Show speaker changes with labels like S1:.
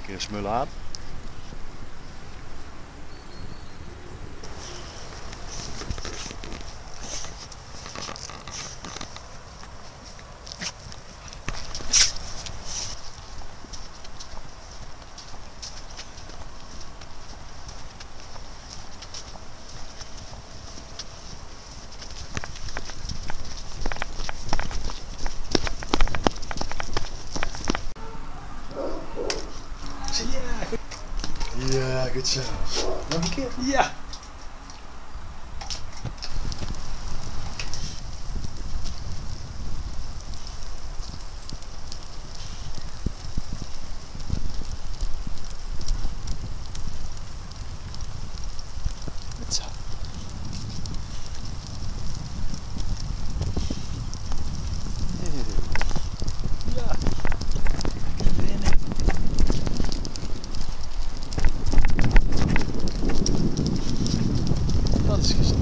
S1: keer smullen aan. Ja, goed zo. Nog een keer? Ja! Goed zo. Ja! Lekker winnen. Dat is gezellig.